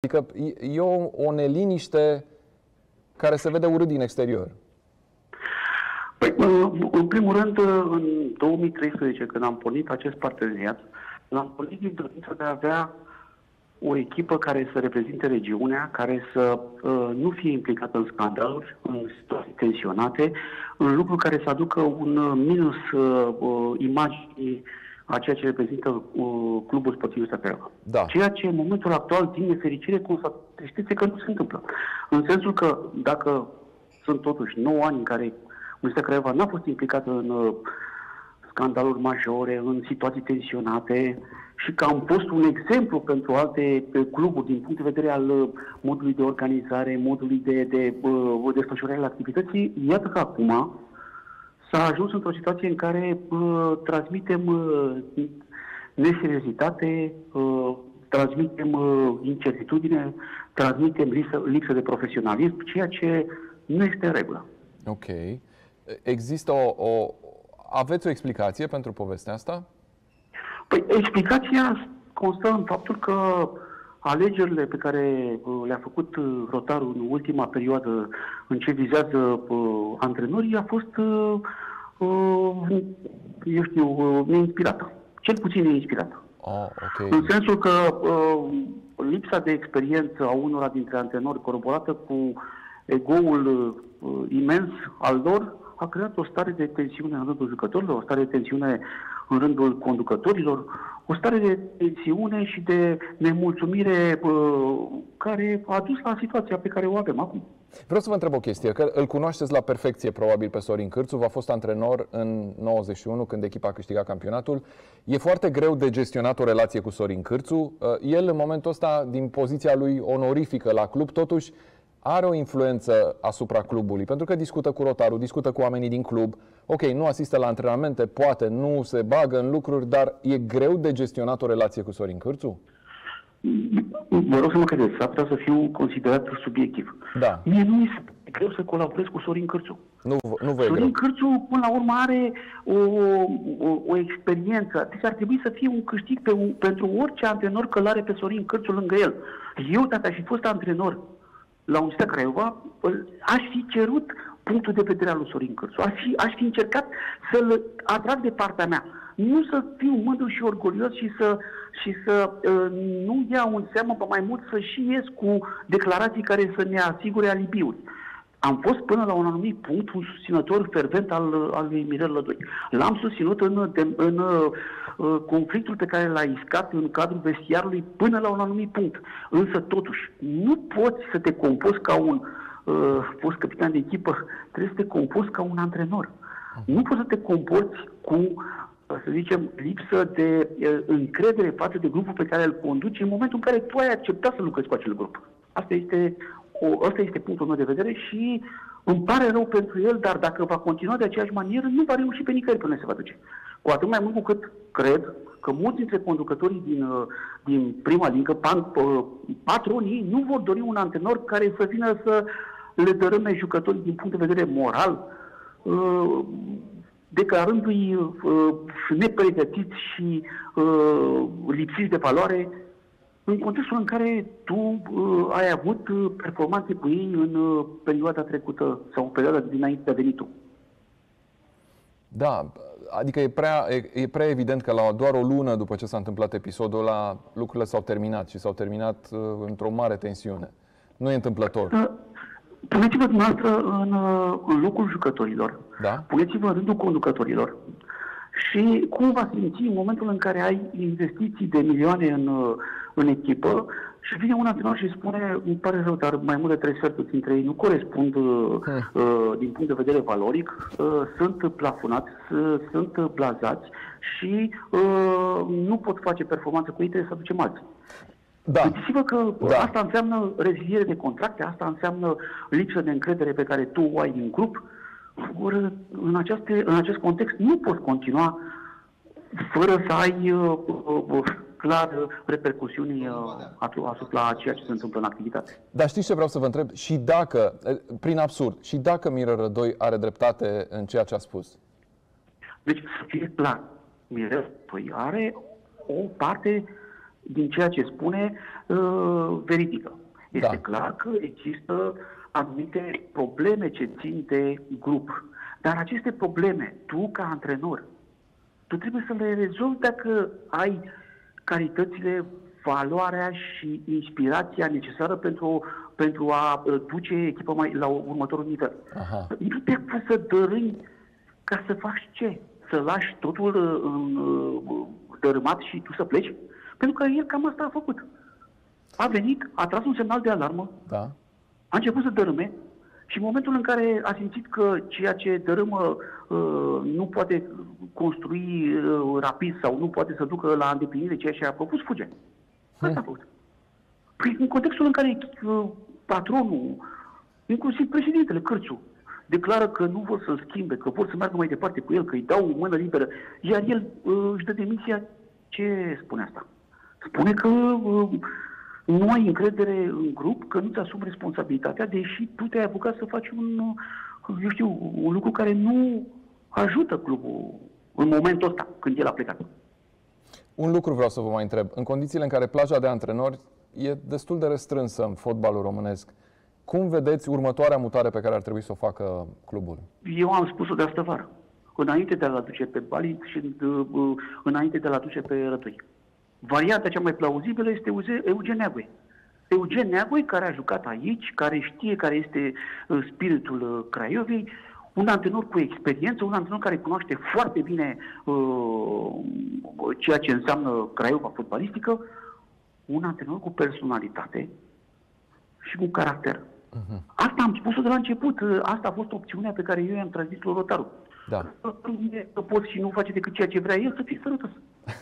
Adică e o neliniște care se vede urât din exterior. Păi, în primul rând, în 2013, când am pornit acest parteneriat, l-am pornit din dorința de a avea o echipă care să reprezinte regiunea, care să nu fie implicată în scandaluri, în situații tensionate, în lucruri care să aducă un minus imaginii a ceea ce reprezintă clubul sportiv Unistea Craiova. Da. Ceea ce în momentul actual, din nefericire, constatăm că nu se întâmplă. În sensul că dacă sunt totuși 9 ani în care Unistea Craiova n-a fost implicată în scandaluri majore, în situații tensionate și că am fost un exemplu pentru alte cluburi din punct de vedere al modului de organizare, modului de desfășurare al activității, iată că acum s-a ajuns într-o situație în care transmitem neseriozitate, transmitem incertitudine, transmitem lipsă de profesionalism, ceea ce nu este în regulă. Ok. Există aveți o explicație pentru povestea asta? Păi, explicația constă în faptul că alegerile pe care le-a făcut Rotarul în ultima perioadă în ce vizează antrenorii a fost, eu știu, neinspirată. Cel puțin neinspirată. Okay. În sensul că lipsa de experiență a unora dintre antrenori, coroborată cu egoul imens al lor, a creat o stare de tensiune în rândul jucătorilor, o stare de tensiune în rândul conducătorilor, o stare de tensiune și de nemulțumire care a dus la situația pe care o avem acum. Vreau să vă întreb o chestie, că îl cunoașteți la perfecție probabil pe Sorin Cârțu, v-a fost antrenor în 91 când echipa a câștigat campionatul. E foarte greu de gestionat o relație cu Sorin Cârțu. El în momentul ăsta, din poziția lui onorifică la club, totuși are o influență asupra clubului, pentru că discută cu Rotarul, discută cu oamenii din club. Ok, nu asistă la antrenamente, poate nu se bagă în lucruri, dar e greu de gestionat o relație cu Sorin Cârțu? Vă rog să mă credeți, s-ar putea să fiu considerat subiectiv. Da. Mie nu mi se greu să colaborez cu Sorin Cârțu. Nu vă e Sorin greu. Cârțu, până la urmă, are o experiență. Deci ar trebui să fie un câștig pentru orice antrenor că l-are pe Sorin Cârțu lângă el. Eu, dacă aș fi fost antrenor la Unistea Craiova, aș fi cerut punctul de vedere al lui Sorin Cârțu. Aș fi încercat să-l atrag de partea mea. Nu să fiu mândru și orgolios și să nu iau în seamă, pe mai mult să și ies cu declarații care să ne asigure alibiuri. Am fost până la un anumit punct un susținător fervent al lui Mirel Lădoi. L-am susținut în conflictul pe care l-a iscat în cadrul vestiarului până la un anumit punct. Însă, totuși, nu poți să te comporți ca un fost capitan de echipă, trebuie să te comporți ca un antrenor. Nu poți să te comporți cu, să zicem, lipsă de încredere față de grupul pe care îl conduci în momentul în care tu ai acceptat să lucrezi cu acel grup. Asta este punctul meu de vedere și îmi pare rău pentru el, dar dacă va continua de aceeași manieră, nu va reuși pe nicăieri până se va duce. Cu atât mai mult cu cât cred că mulți dintre conducătorii din prima ligă, patronii, nu vor dori un antrenor care să vină să le dărâme jucătorii din punct de vedere moral, declarându-i nepregătiți și lipsiți de valoare, în contextul în care tu ai avut performanțe cu ei în perioada trecută sau în perioada dinainte de a venit tu. Da, adică e prea evident că la doar o lună după ce s-a întâmplat episodul ăla, lucrurile s-au terminat și s-au terminat într-o mare tensiune. Nu e întâmplător. Puneți-vă dumneavoastră în locul jucătorilor. Da? Puneți-vă în rândul conducătorilor. Și cum va simți în momentul în care ai investiții de milioane în echipă și vine un antrenor și spune, îmi pare rău, dar mai mult de 3 sferturi dintre ei nu corespund din punct de vedere valoric, sunt plafonați, sunt blazați și nu pot face performanță cu ei, trebuie să aducem alții. Da. Gândiți-vă că asta înseamnă reziliere de contracte, asta înseamnă lipsă de încredere pe care tu o ai din grup. În acest context nu poți continua fără să ai clar repercusiuni asupra ceea ce se întâmplă în activitate. Dar știți ce vreau să vă întreb? Și dacă, prin absurd, și dacă Mirel Rădoi are dreptate în ceea ce a spus? Deci, să fie clar, Mirel are o parte din ceea ce spune, veridică. Este clar că există anumite probleme ce țin de grup. Dar aceste probleme, tu ca antrenor, tu trebuie să le rezolvi dacă ai calitățile, valoarea și inspirația necesară pentru a duce echipa mai la următorul nivel. Aha. Nu te poți să dărâmi ca să faci ce? Să lași totul dărâmat și tu să pleci? Pentru că el cam asta a făcut. A venit, a tras un semnal de alarmă, a început să dărâme și în momentul în care a simțit că ceea ce dărâmă nu poate construi rapid sau nu poate să ducă la îndeplinire ceea ce a propus, fuge. Asta a făcut. Păi, în contextul în care patronul, inclusiv președintele Cârțu, declară că nu vor să-l schimbe, că vor să meargă mai departe cu el, că îi dau o mână liberă, iar el își dă demisia, ce spune asta? Spune că nu ai încredere în grup, că nu-ți asumi responsabilitatea, deși tu te-ai apucat să faci un lucru care nu ajută clubul în momentul ăsta, când el a plecat. Un lucru vreau să vă mai întreb. În condițiile în care plaja de antrenori e destul de restrânsă în fotbalul românesc, cum vedeți următoarea mutare pe care ar trebui să o facă clubul? Eu am spus-o de astă vară, înainte de a-l aduce pe Bali și înainte de a-l aduce pe Rătoi. Varianta cea mai plauzibilă este Eugen Neagoe. Eugen Neagoe, care a jucat aici, care știe care este spiritul Craiovei, un antrenor cu experiență, un antrenor care cunoaște foarte bine ceea ce înseamnă Craiova fotbalistică, un antrenor cu personalitate și cu caracter. Asta am spus-o de la început. Asta a fost opțiunea pe care eu i-am transmis lui Rotaru. Da. Să poți și nu face decât ceea ce vrea el, să fii sănătos.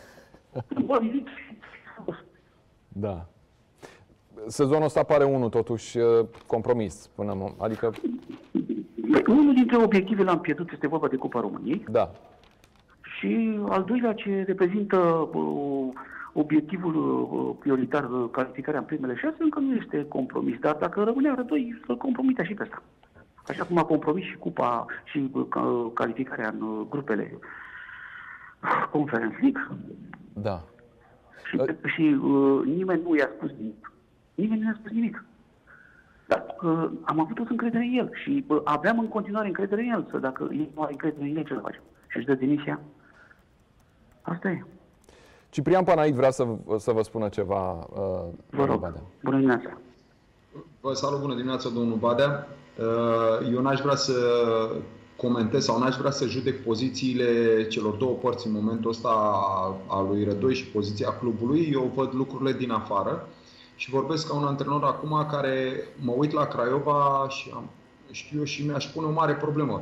Da. Sezonul ăsta pare unul totuși compromis. Adică... Unul dintre obiectivele am pierdut este vorba de Cupa României. Da. Și al doilea ce reprezintă obiectivul prioritar, calificarea în primele 6, încă nu este compromis. Dar dacă rămânea Rădoi, să-l compromitea și pe asta. Așa cum a compromis și Cupa și calificarea în grupele Conference League. Da. Și nimeni nu i-a spus nimic. Nimeni nu i-a spus nimic. Dar am avut tot încredere în el și aveam în continuare încredere în el. Să dacă el nu are încredere în el, ce să facem? Și își dă demisia. Asta e. Ciprian Panait vrea să vă spună ceva. Vă rog. Bună dimineața. Vă salut, bună dimineața, domnul Badea. Eu n-aș vrea să comentez sau n-aș vrea să judec pozițiile celor două părți în momentul ăsta a lui Rădoi și poziția clubului. Eu văd lucrurile din afară și vorbesc ca un antrenor acum care mă uit la Craiova și știu eu și mi-aș pune o mare problemă.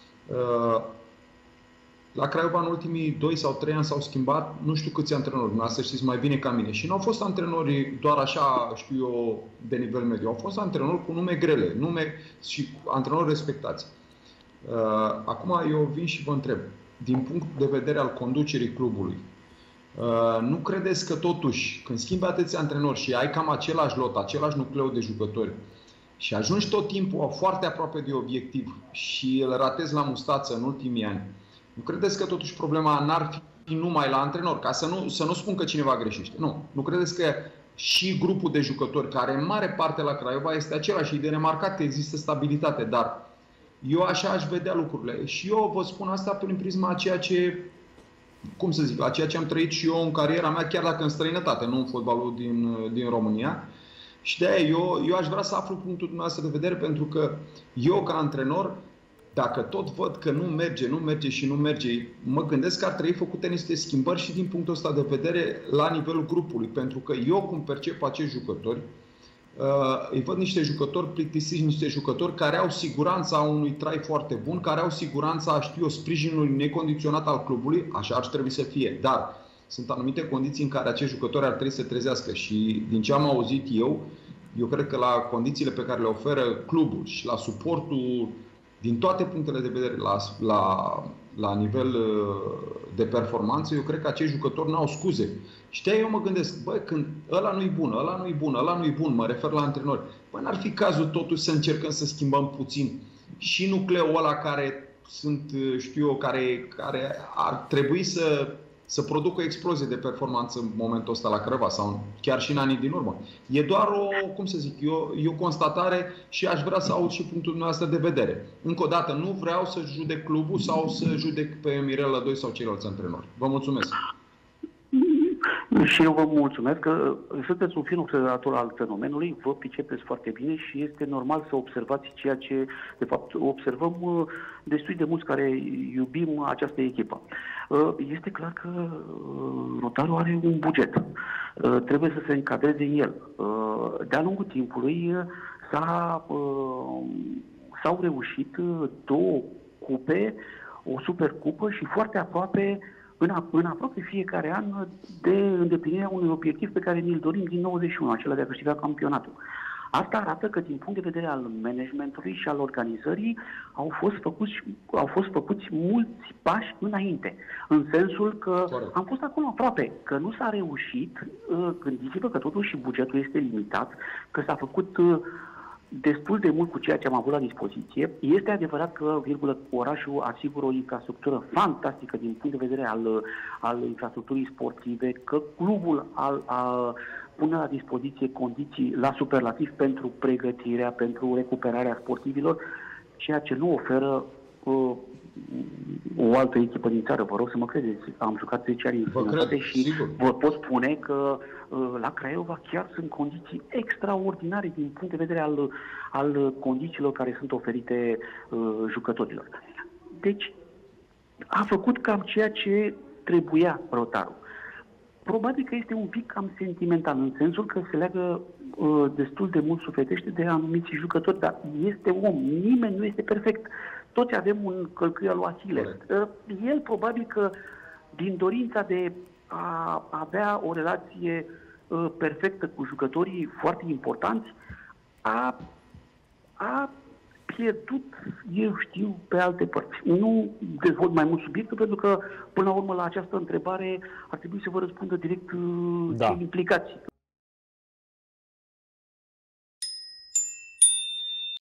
La Craiova în ultimii 2 sau 3 ani s-au schimbat nu știu câți antrenori, dumneavoastră știți mai bine ca mine. Și nu au fost antrenori doar așa, știu eu, de nivel mediu. Au fost antrenori cu nume grele, nume și antrenori respectați. Acum eu vin și vă întreb, din punct de vedere al conducerii clubului, nu credeți că totuși, când schimbi atâția antrenori și ai cam același lot, același nucleu de jucători și ajungi tot timpul foarte aproape de obiectiv și îl ratezi la mustață în ultimii ani, nu credeți că totuși problema n-ar fi numai la antrenor? Ca să nu spun că cineva greșește. Nu credeți că și grupul de jucători, care în mare parte la Craiova este același și de remarcat că există stabilitate, dar eu așa aș vedea lucrurile. Și eu vă spun asta prin prisma a ceea ce, a ceea ce am trăit și eu în cariera mea, chiar dacă în străinătate, nu în fotbalul din România. Și de-aia eu aș vrea să aflu punctul dumneavoastră de vedere, pentru că eu, ca antrenor, dacă tot văd că nu merge, mă gândesc că ar trebui făcute niște schimbări și din punctul ăsta de vedere la nivelul grupului. Pentru că eu, cum percep acești jucători, îi văd niște jucători plictisiți, niște jucători care au siguranța unui trai foarte bun, care au siguranța, sprijinului necondiționat al clubului, așa ar trebui să fie. Dar sunt anumite condiții în care acești jucători ar trebui să trezească și din ce am auzit eu cred că la condițiile pe care le oferă clubul și la suportul din toate punctele de vedere la nivel de performanță, eu cred că acești jucători n-au scuze. Și de-aia eu mă gândesc, când ăla nu-i bun, mă refer la antrenori, n-ar fi cazul totuși să încercăm să schimbăm puțin și nucleul ăla care sunt, care ar trebui să să producă o explozie de performanță în momentul ăsta la Craiova sau chiar și în anii din urmă. E doar o constatare și aș vrea să aud și punctul dumneavoastră de vedere. Încă o dată, nu vreau să judec clubul sau să judec pe Mirela Doi sau ceilalți antrenori. Vă mulțumesc! Și eu vă mulțumesc că sunteți un fin observator al fenomenului, vă pricepeți foarte bine și este normal să observați ceea ce, de fapt, observăm destul de mulți care iubim această echipă. Este clar că Rotaru are un buget. Trebuie să se încadreze în el. De-a lungul timpului s-au reușit 2 cupe, o supercupă și foarte aproape în aproape fiecare an de îndeplinirea unui obiectiv pe care ni-l dorim din 91, acela de a câștiga campionatul. Asta arată că din punct de vedere al managementului și al organizării au fost făcuți mulți pași înainte. În sensul că am fost acolo aproape, că nu s-a reușit, gândiți-vă că totuși bugetul este limitat, că s-a făcut destul de mult cu ceea ce am avut la dispoziție. Este adevărat că, orașul asigură o infrastructură fantastică din punct de vedere al infrastructurii sportive, că clubul pune la dispoziție condiții la superlativ pentru pregătirea, pentru recuperarea sportivilor, ceea ce nu oferă o altă echipă din țară. Vă rog să mă credeți, am jucat 10 ani în străinătate și sigur, vă pot spune că la Craiova chiar sunt condiții extraordinare din punct de vedere al condițiilor care sunt oferite jucătorilor. Deci a făcut cam ceea ce trebuia Rotaru. Probabil că este un pic cam sentimental, în sensul că se leagă destul de mult sufletește de anumiți jucători, dar este om, nimeni nu este perfect. Toți avem un călcâie al lui Achille. El probabil că din dorința de a avea o relație perfectă cu jucătorii foarte importanți, a pierdut, eu știu, pe alte părți. Nu dezvolt mai mult subiectul, pentru că, până la urmă, la această întrebare ar trebui să vă răspundă direct cei implicați.